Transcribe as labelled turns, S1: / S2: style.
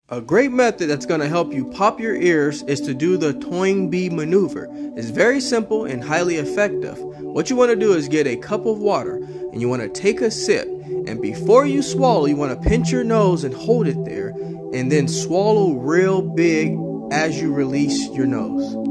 S1: A great method that's going to help you pop your ears is to do the Toynbee Maneuver. It's very simple and highly effective. What you want to do is get a cup of water and you want to take a sip, and before you swallow you want to pinch your nose and hold it there and then swallow real big as you release your nose.